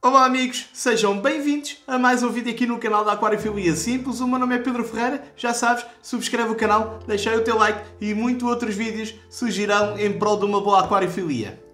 Olá amigos, sejam bem-vindos a mais um vídeo aqui no canal da Aquariofilia Simples. O meu nome é Pedro Ferreira, já sabes, subscreve o canal, deixa aí o teu like e muitos outros vídeos surgirão em prol de uma boa aquariofilia.